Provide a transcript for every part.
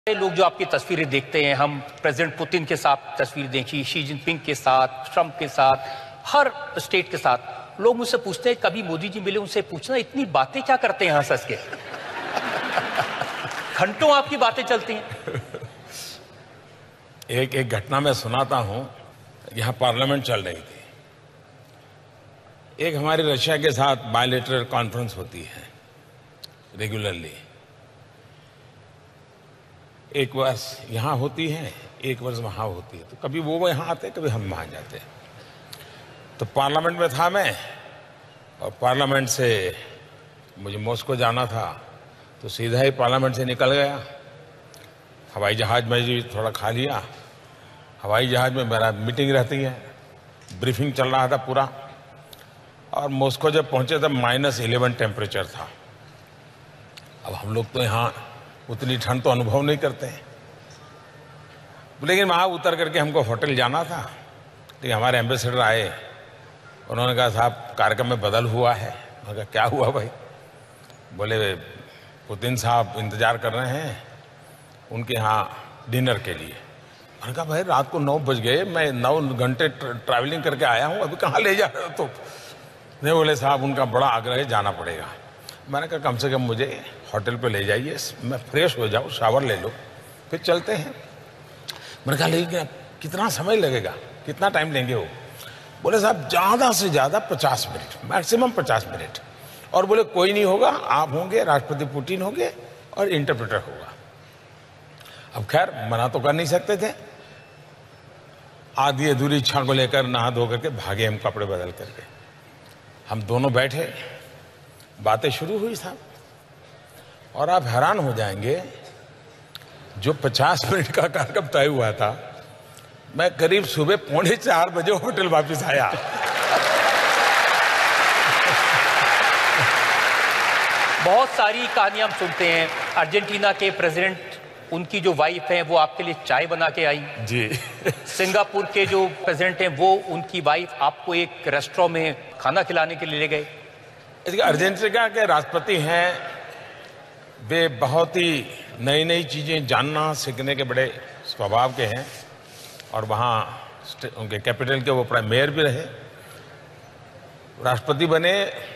लोग जो आपकी तस्वीरें देखते हैं, हम प्रेसिडेंट पुतिन के साथ तस्वीर देखी, शी जिनपिंग के साथ, ट्रंप के साथ, हर स्टेट के साथ, लोग मुझसे पूछते हैं कभी मोदी जी मिले, उनसे पूछना इतनी बातें क्या करते हैं हंस हंस के। घंटों आपकी बातें चलती हैं। एक घटना मैं सुनाता हूं। यहां पार्लियामेंट चल रही थी। एक हमारी रशिया के साथ बायलैटरल कॉन्फ्रेंस होती है रेगुलरली। एक वर्ष यहां होती है, एक वर्ष वहां होती है। तो कभी वो यहां आते, कभी हम वहां जाते। तो पार्लियामेंट में था मैं, और पार्लियामेंट से मुझे मॉस्को जाना था, तो सीधा ही पार्लियामेंट से निकल गया। हवाई जहाज में जी थोड़ा खा लिया। हवाई जहाज में मेरा मीटिंग रहती है, ब्रीफिंग चल रहा था पूरा। और मॉस्को जब पहुंचे तब -11 टेम्परेचर था। अब हम लोग तो यहाँ उतनी ठंड तो अनुभव नहीं करते हैं, लेकिन वहाँ उतर करके हमको होटल जाना था। लेकिन हमारे एम्बेसडर आए, उन्होंने कहा साहब कार्यक्रम में बदल हुआ है। मैंने कहा क्या हुआ भाई? बोले पुतिन साहब इंतजार कर रहे हैं उनके यहाँ डिनर के लिए। मैंने कहा भाई रात को 9 बज गए, मैं 9 घंटे ट्रैवलिंग करके आया हूँ, अभी कहाँ ले जा रहे हो? तो नहीं, बोले साहब उनका बड़ा आग्रह है, जाना पड़ेगा। मैंने कहा कम से कम मुझे होटल पे ले जाइए, मैं फ्रेश हो जाऊँ, शावर ले लो, फिर चलते हैं। मैंने कहा लेकिन कितना समय लगेगा, कितना टाइम लेंगे वो? बोले साहब ज़्यादा से ज़्यादा 50 मिनट, मैक्सिमम 50 मिनट। और बोले कोई नहीं होगा, आप होंगे, राष्ट्रपति पुतिन होंगे और इंटरप्रेटर होगा। अब खैर मना तो कर नहीं सकते थे। आधी अधूरी इच्छा को लेकर नहा धो करके भागे हम, कपड़े बदल करके। हम दोनों बैठे, बातें शुरू हुई साहब, और आप हैरान हो जाएंगे, जो 50 मिनट का कार्यक्रम तय हुआ था, मैं करीब सुबह 3:45 बजे होटल वापस आया। बहुत सारी कहानियां हम सुनते हैं। अर्जेंटीना के प्रेसिडेंट, उनकी जो वाइफ है वो आपके लिए चाय बना के आई जी। सिंगापुर के जो प्रेसिडेंट हैं वो, उनकी वाइफ आपको एक रेस्टोरेंट में खाना खिलाने के लिए ले गए। अर्जेंटीना के राष्ट्रपति हैं, वे बहुत ही नई नई चीजें जानना सीखने के बड़े स्वभाव के हैं। और वहाँ उनके कैपिटल के वो प्राइम मेयर भी रहे, राष्ट्रपति बने।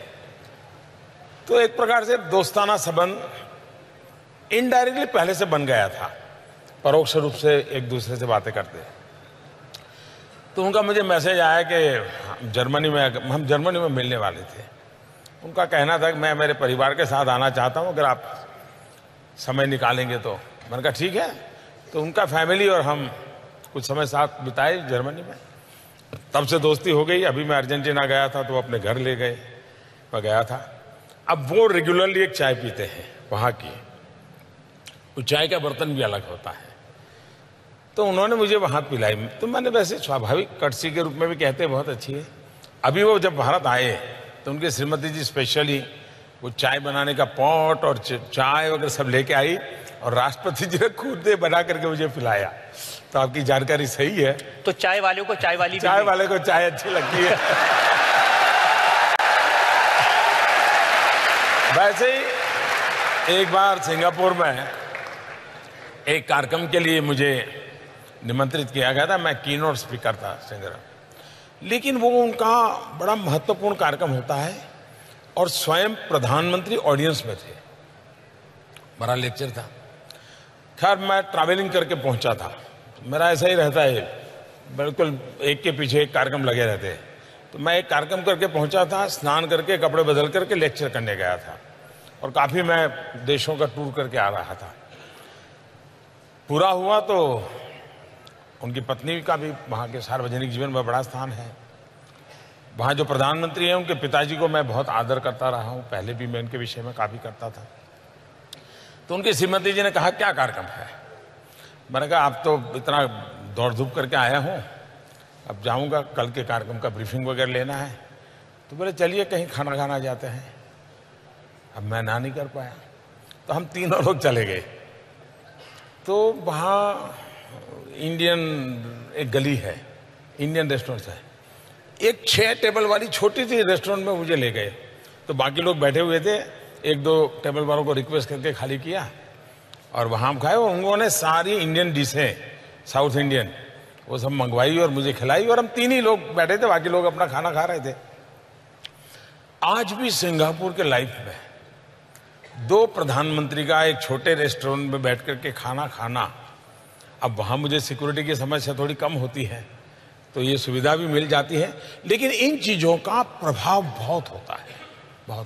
तो एक प्रकार से दोस्ताना संबंध इनडायरेक्टली पहले से बन गया था, परोक्ष रूप से एक दूसरे से बातें करते। तो उनका मुझे मैसेज आया कि हम जर्मनी में मिलने वाले थे। उनका कहना था कि मैं मेरे परिवार के साथ आना चाहता हूं, अगर आप समय निकालेंगे तो। मैंने कहा ठीक है। तो उनका फैमिली और हम कुछ समय साथ बिताए जर्मनी में, तब से दोस्ती हो गई। अभी मैं अर्जेंटीना गया था तो अपने घर ले गए, मैं गया था। अब वो रेगुलरली एक चाय पीते हैं वहाँ की, वो चाय का बर्तन भी अलग होता है। तो उन्होंने मुझे वहाँ पिलाई, तो मैंने वैसे स्वाभाविक कर्टसी के रूप में भी कहते बहुत अच्छी है। अभी वो जब भारत आए तो उनके श्रीमती जी स्पेशली वो चाय बनाने का पॉट और चाय वगैरह सब लेके आई, और राष्ट्रपति जी ने खुद बना करके मुझे पिलाया। तो आपकी जानकारी सही है। तो चाय वाले को चाय वाली, चाय वाले को चाय अच्छी लगती है। वैसे ही एक बार सिंगापुर में एक कार्यक्रम के लिए मुझे निमंत्रित किया गया था। मैं कीनोट स्पीकर था सिंगापुर, लेकिन वो उनका बड़ा महत्वपूर्ण कार्यक्रम होता है और स्वयं प्रधानमंत्री ऑडियंस में थे। बड़ा लेक्चर था। खैर मैं ट्रैवलिंग करके पहुंचा था, मेरा ऐसा ही रहता है, बिल्कुल एक के पीछे एक कार्यक्रम लगे रहते हैं। तो मैं एक कार्यक्रम करके पहुंचा था, स्नान करके कपड़े बदल करके लेक्चर करने गया था, और काफी मैं देशों का टूर करके आ रहा था। पूरा हुआ तो उनकी पत्नी का भी वहाँ के सार्वजनिक जीवन में बड़ा स्थान है। वहाँ जो प्रधानमंत्री हैं उनके पिताजी को मैं बहुत आदर करता रहा हूँ, पहले भी मैं उनके विषय में काफ़ी करता था। तो उनके श्रीमती जी ने कहा क्या कार्यक्रम है? मैंने कहा आप तो इतना दौड़ धूप करके आया हूँ, अब जाऊँगा, कल के कार्यक्रम का ब्रीफिंग वगैरह लेना है। तो बोले चलिए कहीं खाना खाना जाते हैं। अब मैं ना नहीं कर पाया, तो हम तीनों लोग चले गए। तो वहाँ इंडियन एक गली है, इंडियन रेस्टोरेंट है। एक 6 टेबल वाली छोटी सी रेस्टोरेंट में मुझे ले गए। तो बाकी लोग बैठे हुए थे, 1-2 टेबल वालों को रिक्वेस्ट करके खाली किया, और वहाँ हम खाए और उन्होंने सारी इंडियन डिशें, साउथ इंडियन, वो सब मंगवाई और मुझे खिलाई और हम 3 ही लोग बैठे थे, बाकी लोग अपना खाना खा रहे थे। आज भी सिंगापुर के लाइफ में 2 प्रधानमंत्री का एक छोटे रेस्टोरेंट में बैठ करके खाना खाना, अब वहाँ मुझे सिक्योरिटी की समस्या थोड़ी कम होती है तो ये सुविधा भी मिल जाती है, लेकिन इन चीज़ों का प्रभाव बहुत होता है।